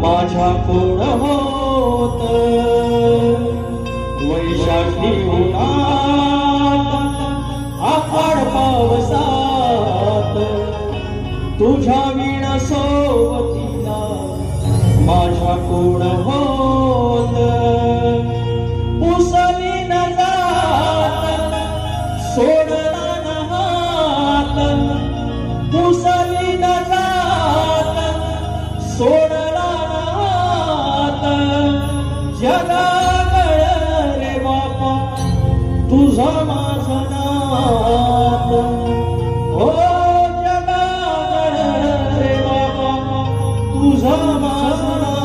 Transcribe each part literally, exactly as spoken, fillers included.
माझ्या कोण होत वैशाखी उन्हात आखाड पावसात तुझ्या वीणा सोबतीला माझ्या कोण होत पुसली न जात सोडला न हात पुसली न जात सोडला न हात जगागळ रे बापा तुझा माझा नात हो जगागळ रे बापा तुझा माझा नात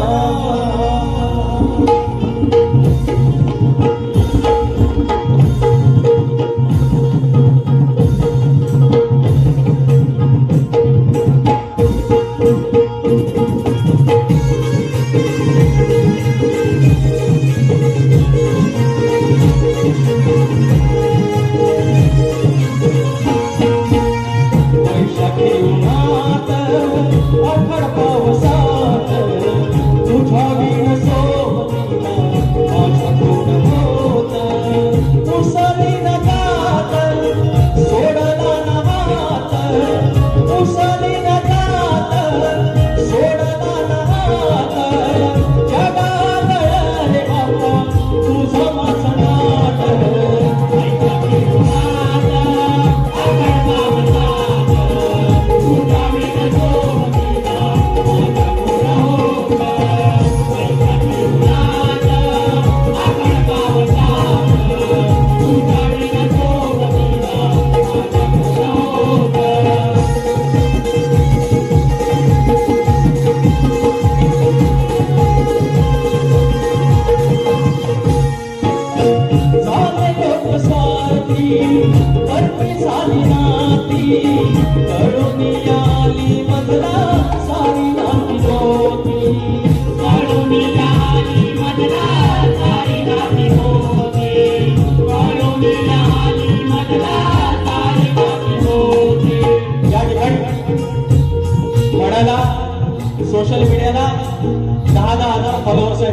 सोशल मीडियाला दहा दहा हजार फॉलोअर्स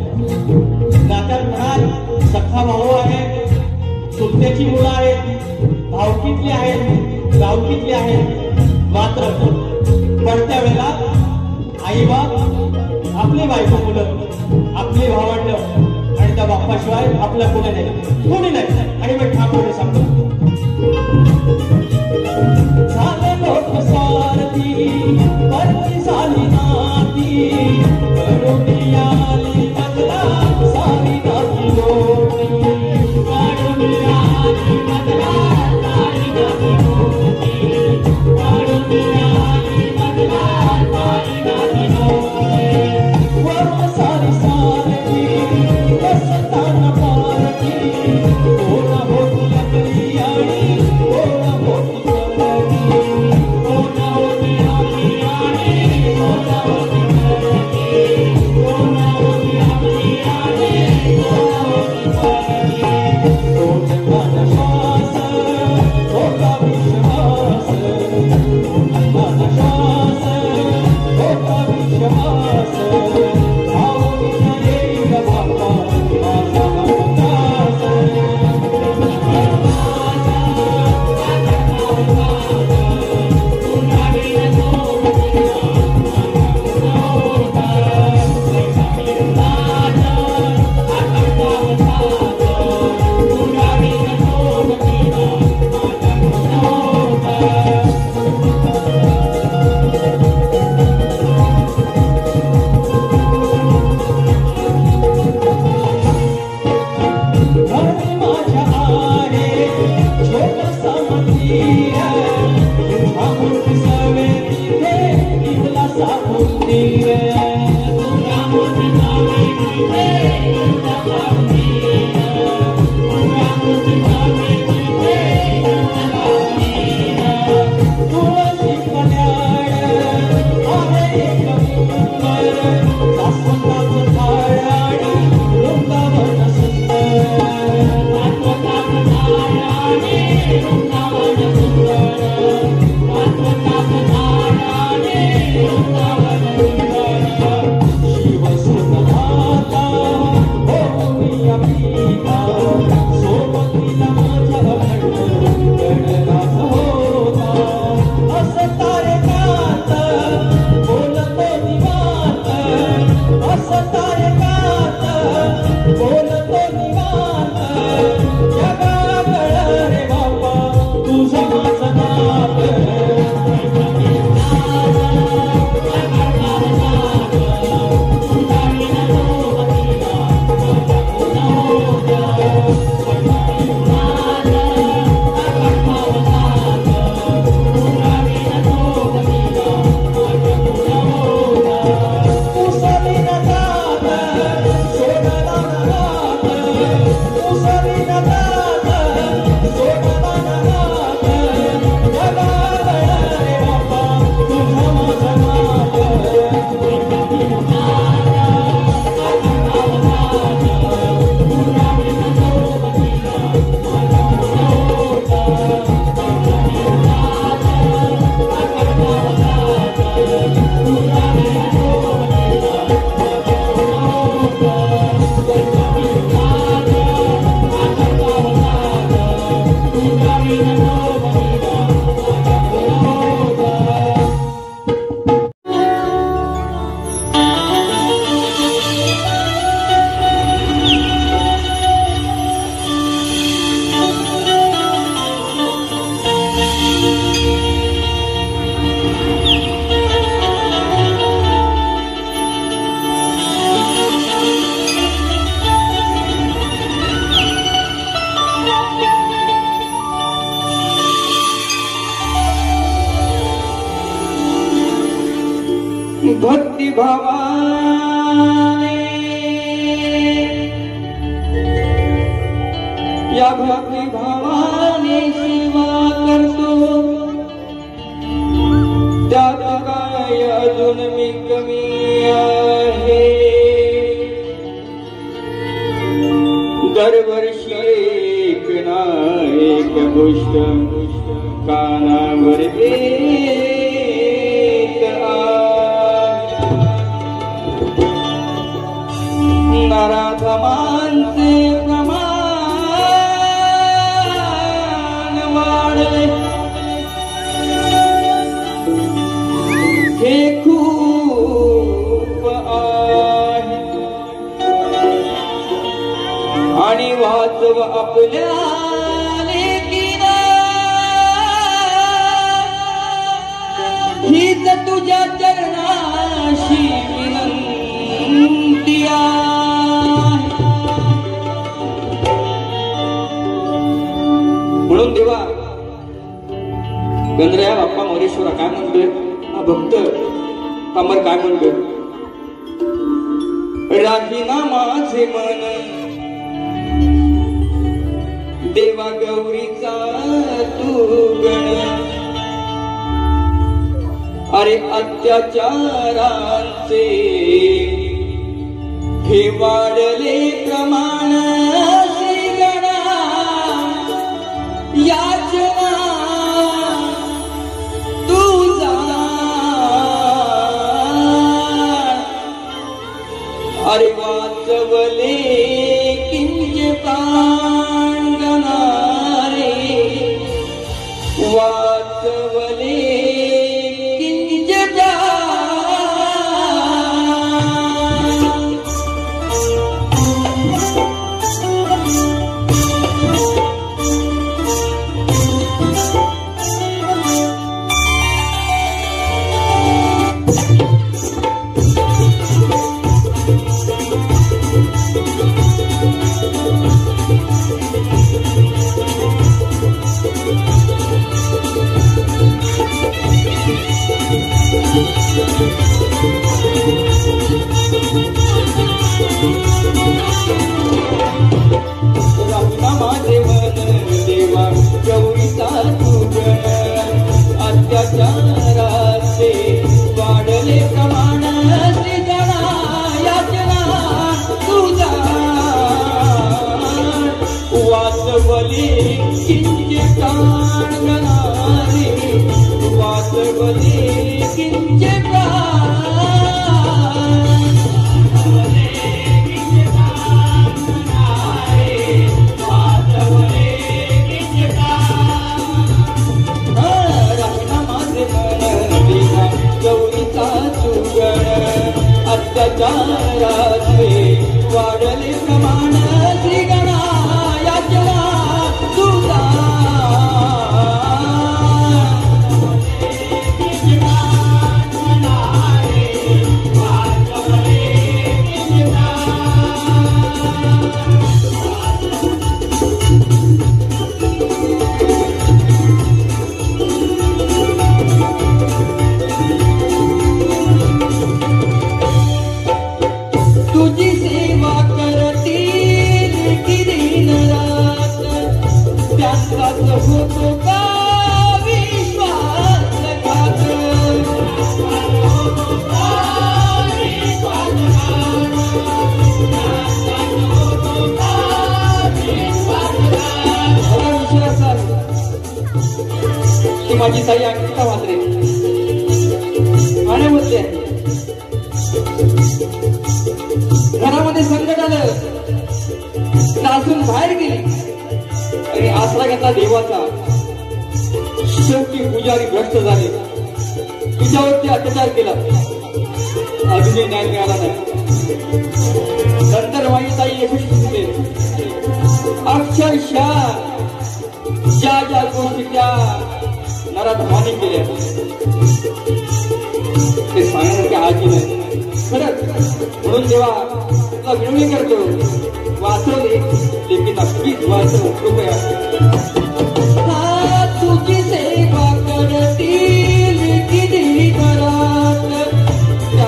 आहेत नात्यात म्हणाल सख्खा भाऊ आहे सुट्ट्याची मुलं आहेत भावकीतली आहेत गावकीतली आहेत मात्र पडत्या वेळेला आई बाप आपली बायको मुलं आपली भावंड आणि त्या बाप्पाशिवाय आपल्या कोणी नाही कोणी नाही आणि मी ठाकूरने सांगतो झाले लोक स्वार्थी परती झाली नाती करुणी आली बदला सारी नाती लोटी करुणी आली बदला सारी नाती लोटी करुणी आली बदला सारी नाती लोटी वर्ण सारी सारखी वसताना पारखी कोण होती आपली आणि कोण होती Thank you. भक्ती भावाने या भक्ती भावाने सेवा करतो त्यात काय अजून मी कमी आहे दरवर्षी एक ना एक गोष्ट कानावर येत नराधमांचे प्रमाण वाढले हे खूप आहे आणि वाचव आपल्या लेकीला हीच तुझ्या चरणाशी विनंती म्हणून देवा गंधर्या बाप्पा मोरेश्वरा काय म्हणतोय हा भक्त अमर काय म्हणतोय राहीना माझे मन देवा गौरीचा तू गण अरे अत्याचारांचे हे वाढले प्रमाण श्रीगणा याचना तुझा अरे वाचवले किंचे प्राण गणारे वाचवले किंचे अत्याचाराचे वाढले प्रमाण श्रीगणा याचना तुझा वाचवले किंचे प्राण गणारे वाचवले किंचे अत्याचाराचे वाढले प्रमाण श्रीगणा याचना तुझा तुझी सेवा करतील की दिन रात त्याचाच होतो का विश्वासघात ती माझी ताई अंकिता म्हात्रे ठाण्यामध्ये आहे घरामध्ये संकट आलं त्रासून बाहेर गेली आणि आसरा घेतला देवाचा शेवटी पुजारी भ्रष्ट झाले तुझ्यावरती अत्याचार केला अजूनही न्याय मिळाला नाही नंतर माझी ताई एकूण सुचले अक्षरशः ज्या ज्या गोष्टी त्या नराधमाने केल्या ते सांगण्यासारख्या आजी नाही खरंच म्हणून जेव्हा तुला विनवणी करतो वाचवले लेकिन नक्कीच वाचव कृपया तुझी सेवा करतील किती घरात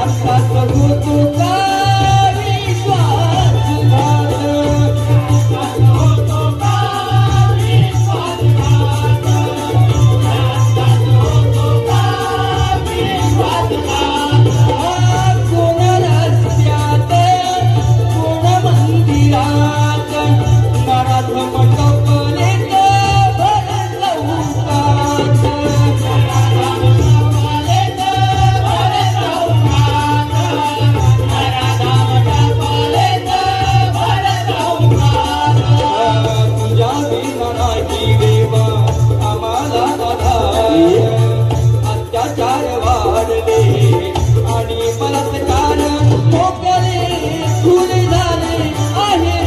बलात्कार मोकळे फुल झाले आहे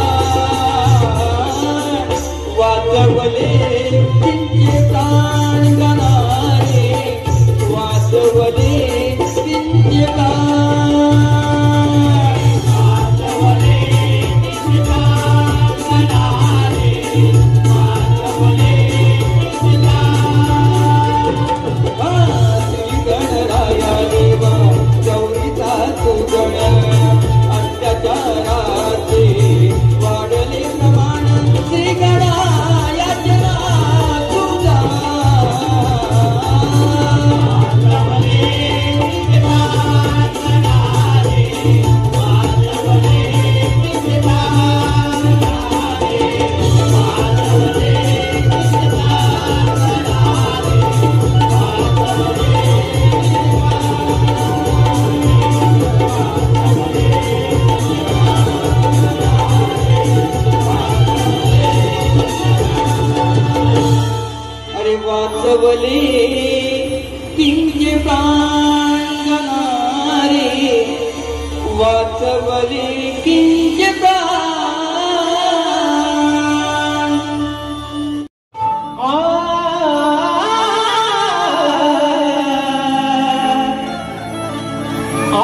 वाचवले किंचे प्राण गाणारे वाचवले किंचे प्राण वाचवले किंचे प्राण गाणारे वाचवले किंचे प्राण गणराया देवा चौरीचा तू गण अत्याचाराचे वाढले प्रमाण श्री गणाया जना तुझा वाचवले किंचे प्राण गाणारे वाचवले किंचे प्राण गाणारे वाचवले किंचे प्राण गाणारे अरे वाचवले किंचे प्राण गाणारे वाचवले किंचे प्राण आ आ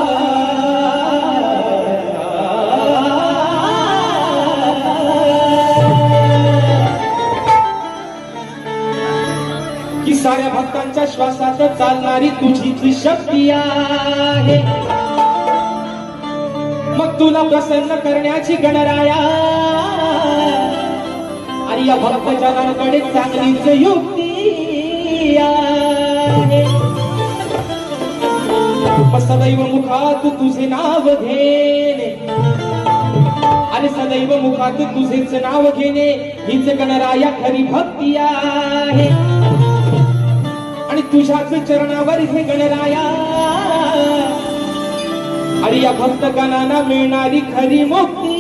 की साऱ्या भक्तांच्या श्वासात चालणारी तुझीच शक्ती आहे मग तुला प्रसन्न करण्याची गणराया आणि या भक्त जनांकडे चांगलीच युक्ती आहे सदैव मुखात तुझे नाव घेणे आणि सदैव मुखात तुझेच नाव घेणे हीच गणराया खरी भक्ती आहे आणि तुझ्याच चरणावर हे गणराया आणि या भक्त गणांना मिळणारी खरी मुक्ती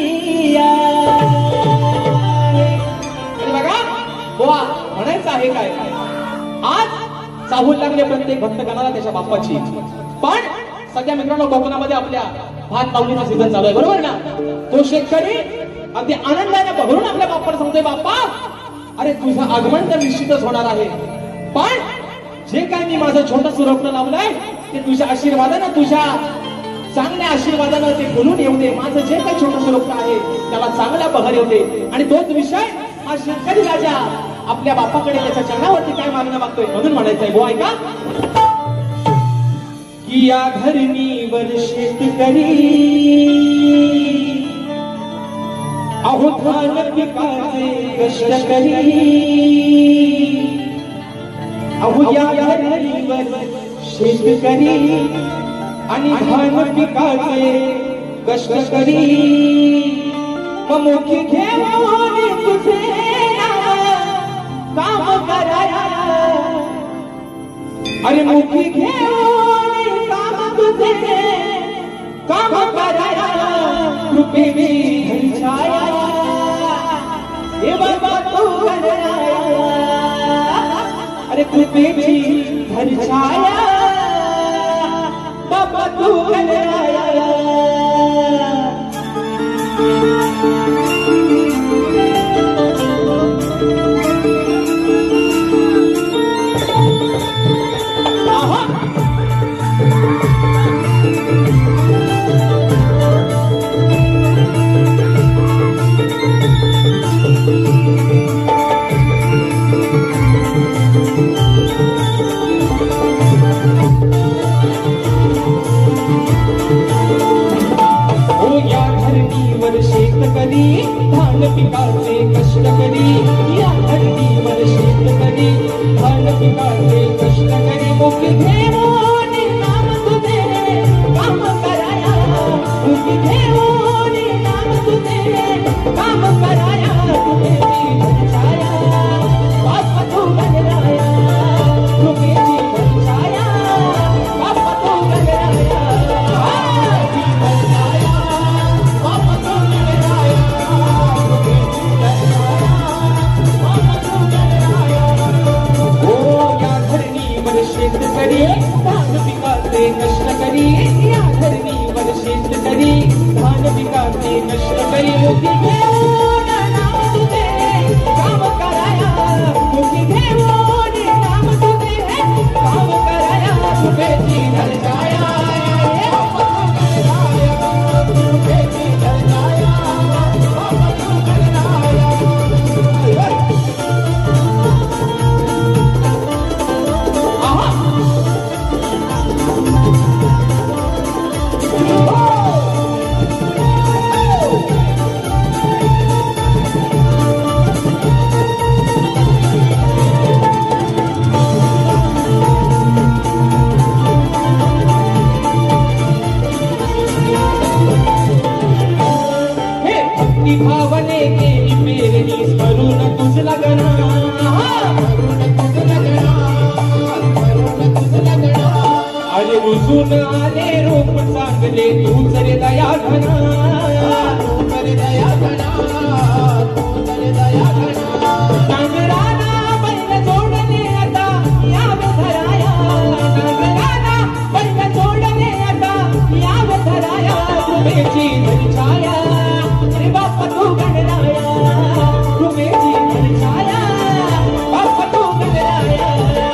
आहे. आणि बघा बोवा म्हणायचं आहे काय आज चाहूल लागले प्रत्येक भक्त गणाला त्याच्या बाप्पाची पण सध्या मित्रांनो कोकणामध्ये आपल्या भात लावणीचा सीझन चालू आहे बरोबर ना तो शेतकरी अगदी आनंदाने बघून आपल्या बाप्पाला सांगतोय बाप्पा अरे तुझं आगमन तर निश्चितच होणार आहे पण जे काय मी माझं छोटंसं रोपण लावलंय ते तुझ्या आशीर्वादानं तुझ्या चांगल्या आशीर्वादानं ते फुलून येऊ दे माझं जे काही छोटंसं रोपण आहे त्याला चांगला बहर येऊ दे आणि तोच विषय हा शेतकरी राजा आपल्या बापाकडे त्याच्या चरणावरती काय मागणं मागतोय म्हणून म्हणायचंय गो ऐका की या धरणीवर शेतकरी अहो धान पिकाचे कष्ट करी अहो या धरणीवर शेतकरी आणि धान पिकाचे कष्ट करी मुखी घेऊन तुझे काम कराया अरे मुखी घेऊन काम तुझे काम कराया कृपेची धरी छाया हे बाबा तू गणराया अरे कृपेची धरी छाया बाबा तू गणराया पिकाचे कष्ट करी मुखी घेऊन नाम तुझे काम कराया मुखी घेऊन नाम तुझे काम कराया शुभेची धरजाया शुभेची धरजाया भावने केली पेरणी स्मरून तुझ लगना अरे रुजून आले रूप चांगले तूच रे दया घना रे दया घना रे दया घना नांगराना बैल जोडले आता याव धराया नांगराना बैल जोडले आता याव धराया शुभेची धरछाया रे बाप्पा तू गणराया शुभेची धरछाया बाप्पा तू गणराया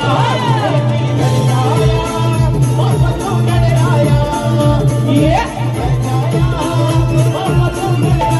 बाप्पा तू गणराया ये बाप्पा तू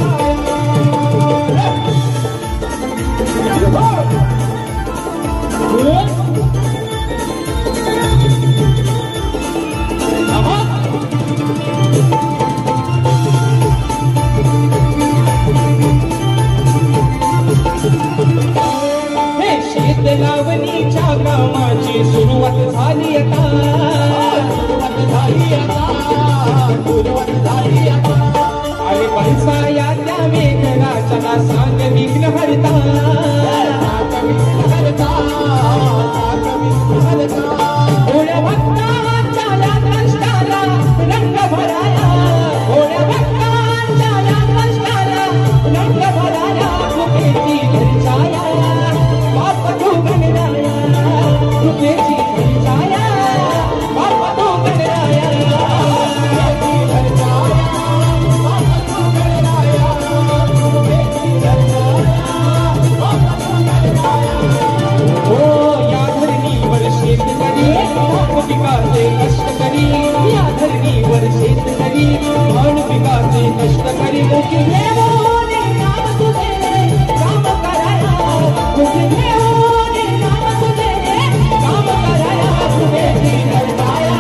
लावणीच्या कामाची सुरुवात झाली आता सुरुवात झाली आता सुरुवात झाली आता अरे पैसा या त्या मेघराजाला सांग विघ्न हरता सांग विघ्न हरता सांग विघ्न हरता थोड्या भक्तांच्या या कष्टाला रंग भराया थोड्या भक्तांच्या या कष्टाला रंग भराया शुभेची धरछाया बाप्पा तू गणराया शुभेची धरछाया बाप्पा तू गणराया शुभेची धरछाया बाप्पा तू गणराया शुभेची धरछाया बाप्पा तू गणराया हो या धरणीवर शेतकरी भान पिकाचे कष्टकरी या धरणीवर शेतकरी भान पिकाचे कष्टकरी मुखी घेऊन नाम तुझे काम कराया मुखी घेऊन नाम तुझे काम कराया शुभेची धरछाया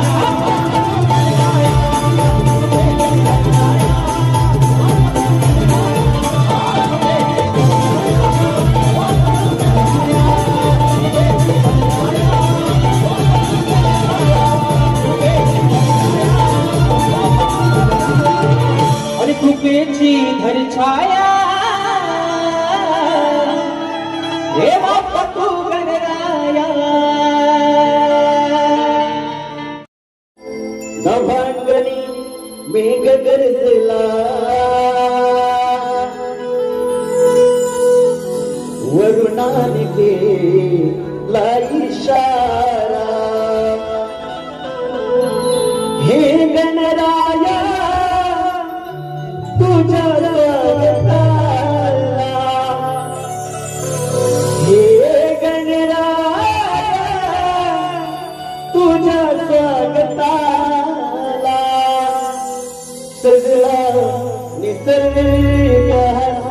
अरे कृपेची धरछाया हे बाप्पा तू गणराया नभांगणी मेघ गरजला वरुणाने केला इशारा हे गणराया तुझ्या स्वागताला हे गणराया तुझ्या स्वागताला सगळा निसर्ग